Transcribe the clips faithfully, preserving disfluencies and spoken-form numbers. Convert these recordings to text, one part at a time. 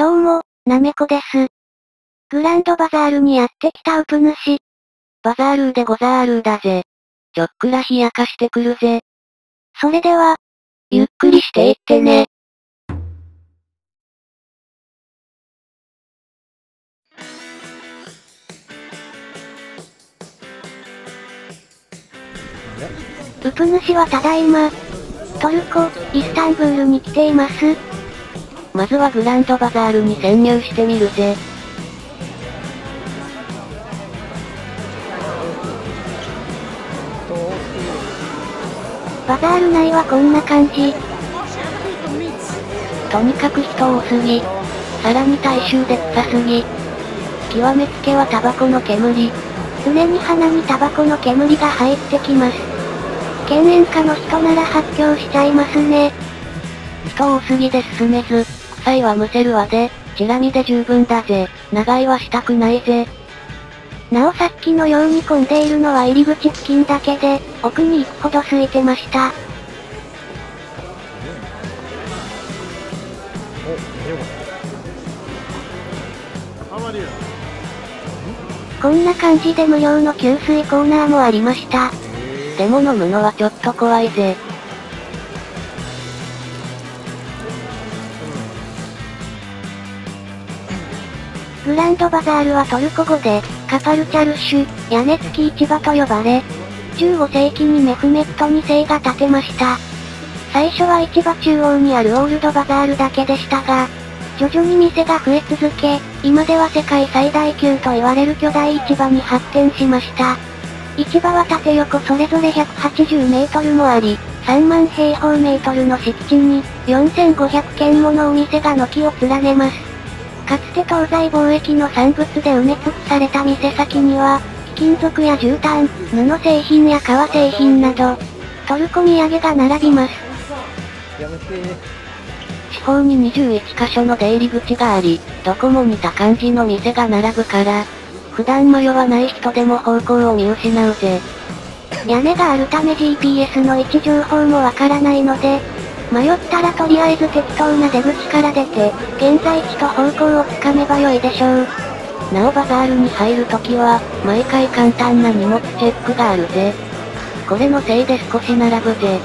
どうも、なめこです。グランドバザールにやってきたウプ主。 バザールーでござーるーだぜ。ちょっくら冷やかしてくるぜ。 それでは、 ゆっくりしていってね。 ウプ主はただいま、トルコ、イスタンブールに来ています。 まずはグランドバザールに潜入してみるぜ。 バザール内はこんな感じ。 とにかく人多すぎ。さらに大衆で臭すぎ。極めつけはタバコの煙。 常に鼻にタバコの煙が入ってきます。犬猿家の人なら発狂しちゃいますね。 人多すぎで進めず、臭いはむせるわで、チラ見で十分だぜ。長居はしたくないぜ。 なおさっきのように混んでいるのは入り口付近だけで、奥に行くほど空いてました。こんな感じで無料の給水コーナーもありました。 でも飲むのはちょっと怖いぜ。 グランドバザールはトルコ語で、カパルチャルシュ、屋根付き市場と呼ばれ、じゅうごせいきにメフメットにせいが建てました。最初は市場中央にあるオールドバザールだけでしたが、徐々に店が増え続け、今では世界最大級と言われる巨大市場に発展しました。市場は縦横それぞれひゃくはちじゅうメートルもあり、さんまんへいほうメートルの敷地に、よんせんごひゃくけんものお店が軒を連ねます。かつて東西貿易の産物で埋め尽くされた店先には、貴金属や絨毯、布製品や革製品など、トルコ土産が並びます。 四方ににじゅういっかしょの出入り口があり、どこも似た感じの店が並ぶから、普段迷わない人でも方向を見失うぜ。 屋根があるため ジーピーエス の位置情報もわからないので、迷ったらとりあえず適当な出口から出て、現在地と方向をつかめば良いでしょう。 なおバザールに入るときは、毎回簡単な荷物チェックがあるぜ。これのせいで少し並ぶぜ。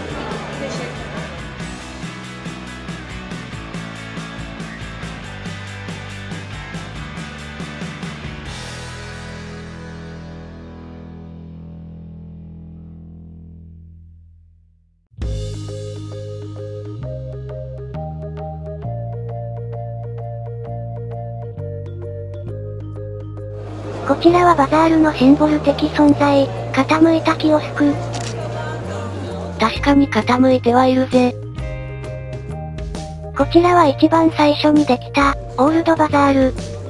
こちらはバザールのシンボル的存在、傾いたキオスク。 確かに傾いてはいるぜ。 こちらは一番最初にできた、オールドバザール。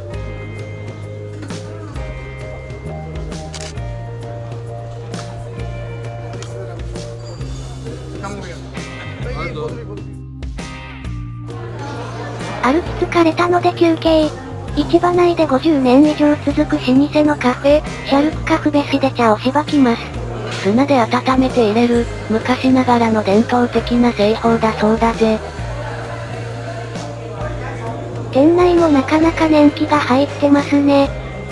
歩き疲れたので休憩。市場内でごじゅうねん以上続く老舗のカフェ、シャルクカフベシで茶をしばきます。 砂で温めて入れる、昔ながらの伝統的な製法だそうだぜ。 店内もなかなか年季が入ってますね。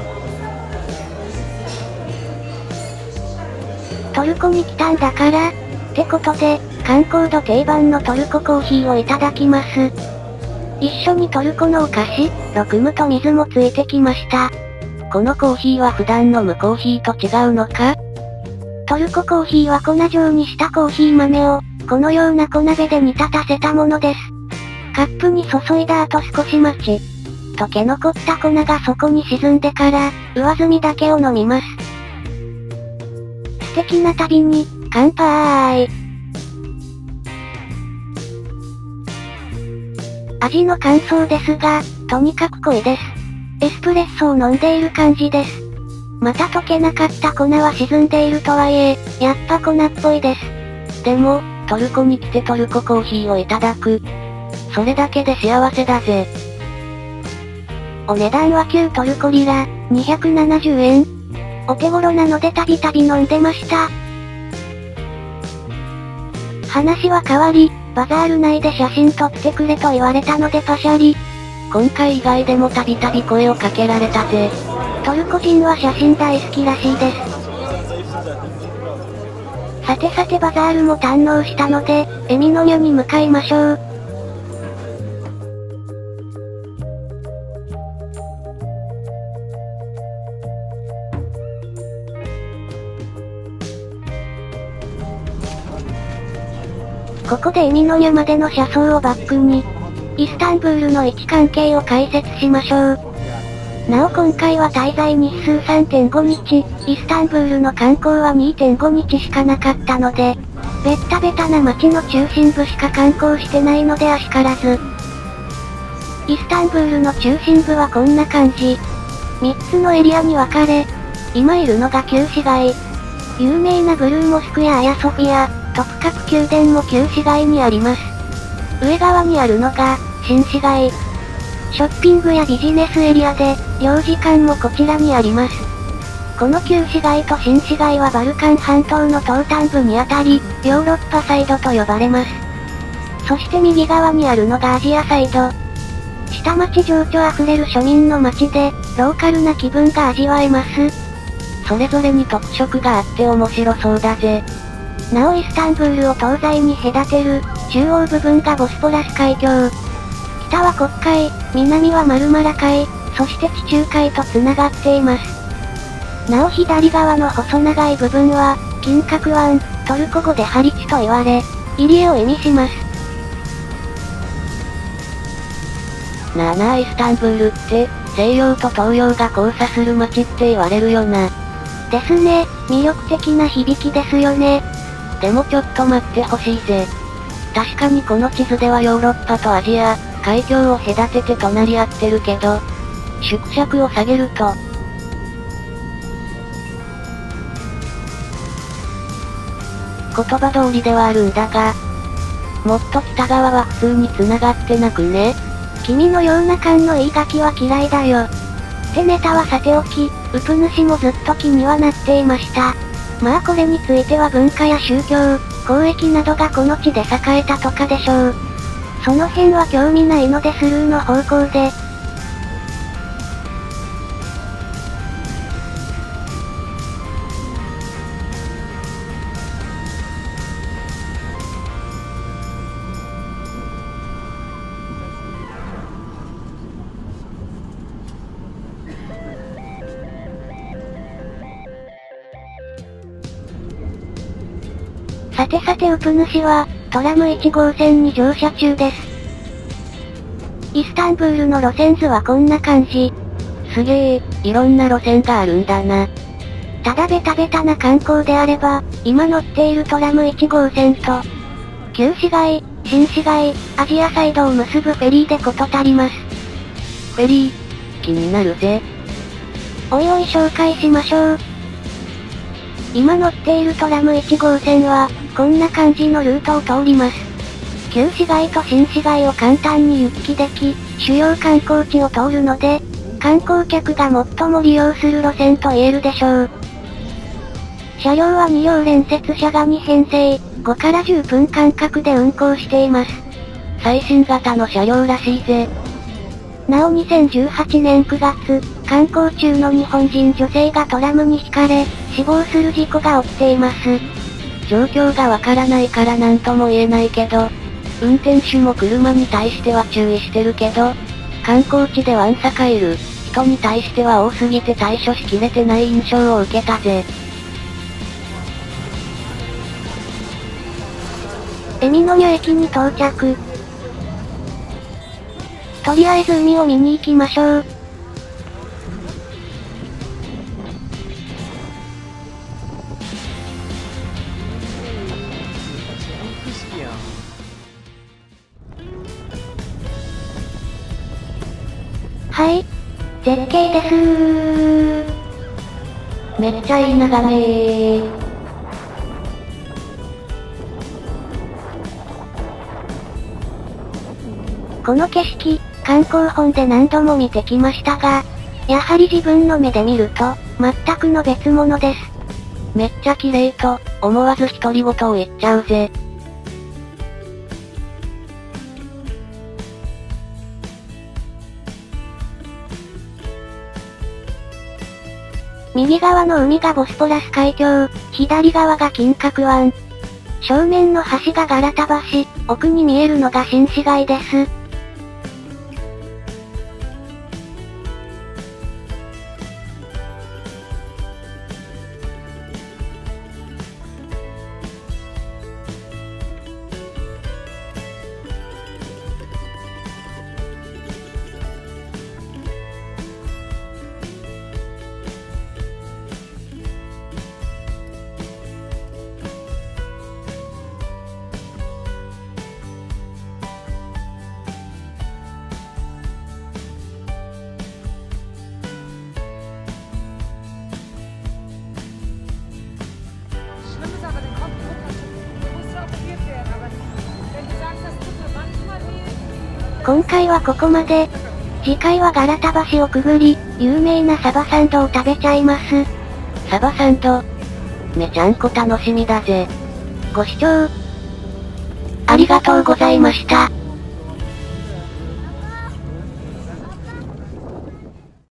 トルコに来たんだから、ってことで、観光度定番のトルココーヒーをいただきます。一緒にトルコのお菓子、ロクムと水もついてきました。 このコーヒーは普段飲むコーヒーと違うのか？ トルココーヒーは粉状にしたコーヒー豆を、このような小鍋で煮立たせたものです。カップに注いだ後少し待ち、溶け残った粉がそこに沈んでから、上澄みだけを飲みます。素敵な旅に、乾杯。味の感想ですが、とにかく濃いです。エスプレッソを飲んでいる感じです。また溶けなかった粉は沈んでいるとはいえ、やっぱ粉っぽいです。 でも、トルコに来てトルココーヒーをいただく。それだけで幸せだぜ。 お値段はきゅうトルコリラ、にひゃくななじゅうえん。お手頃なのでたびたび飲んでました。話は変わり、バザール内で写真撮ってくれと言われたのでパシャリ。 今回以外でもたびたび声をかけられたぜ。 トルコ人は写真大好きらしいです。さてさてバザールも堪能したので、エミノニョに向かいましょう。ここでエミノニョまでの車窓をバックに、イスタンブールの位置関係を解説しましょう。なお今回は滞在日数 さんてんごにち、イスタンブールの観光は にてんごにちしかなかったので、ベッタベタな街の中心部しか観光してないのであしからず。イスタンブールの中心部はこんな感じ。みっつのエリアに分かれ、今いるのが旧市街。有名なブルーモスクやアヤソフィア、トプカプ宮殿も旧市街にあります。上側にあるのが、新市街。ショッピングやビジネスエリアで、領事館もこちらにあります。この旧市街と新市街はバルカン半島の東端部にあたり、ヨーロッパサイドと呼ばれます。そして右側にあるのがアジアサイド。下町情緒あふれる庶民の街で、ローカルな気分が味わえます。 それぞれに特色があって面白そうだぜ。 なおイスタンブールを東西に隔てる、中央部分がボスポラス海峡。北は黒海、南はマルマラ海、そして地中海と繋がっています。なお左側の細長い部分は、金角湾、トルコ語でハリチと言われ、入り江を意味します。 なあなあイスタンブールって、西洋と東洋が交差する街って言われるよな。 ですね、魅力的な響きですよね。 でもちょっと待ってほしいぜ。確かにこの地図ではヨーロッパとアジア、海峡を隔てて隣り合ってるけど、縮尺を下げると、言葉通りではあるんだが、もっと北側は普通に繋がってなくね？ 君のような勘の言い書きは嫌いだよ。ってネタはさておき、ウプ主もずっと気にはなっていました。まあこれについては文化や宗教、交易などがこの地で栄えたとかでしょう。その辺は興味ないのでスルーの方向で。さてさてウプ主は、トラムいち号線に乗車中です。イスタンブールの路線図はこんな感じ。 すげえ、いろんな路線があるんだな。 ただベタベタな観光であれば、今乗っているトラムいち号線と、旧市街、新市街、アジアサイドを結ぶフェリーで事足ります。 フェリー、気になるぜ。 おいおい紹介しましょう。今乗っているトラムいち号線は、こんな感じのルートを通ります。旧市街と新市街を簡単に行き来でき、主要観光地を通るので、観光客が最も利用する路線と言えるでしょう。車両はにりょう連接車がに編成、ごからじゅっぷん間隔で運行しています。 最新型の車両らしいぜ。 なおにせんじゅうはちねんくがつ、観光中の日本人女性がトラムにひかれ、死亡する事故が起きています。 状況がわからないからなんとも言えないけど、運転手も車に対しては注意してるけど、観光地でわんさかいる人に対しては多すぎて対処しきれてない印象を受けたぜ。 エミノニョ駅に到着。とりあえず海を見に行きましょう。はい。絶景ですー。 めっちゃいい眺めー。 この景色、観光本で何度も見てきましたが、やはり自分の目で見ると、全くの別物です。 めっちゃ綺麗と、思わず独り言を言っちゃうぜ。 右側の海がボスポラス海峡、左側が金閣湾。正面の橋がガラタ橋、奥に見えるのが新市街です。今回はここまで。次回はガラタ橋をくぐり、有名なサバサンドを食べちゃいます。 サバサンド。めちゃんこ楽しみだぜ。 ご視聴ありがとうございました。